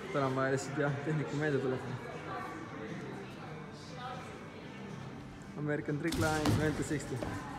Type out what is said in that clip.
täna on vaja lihtsalt jah, tehnika meelde telefoni. American Trick Line 2060.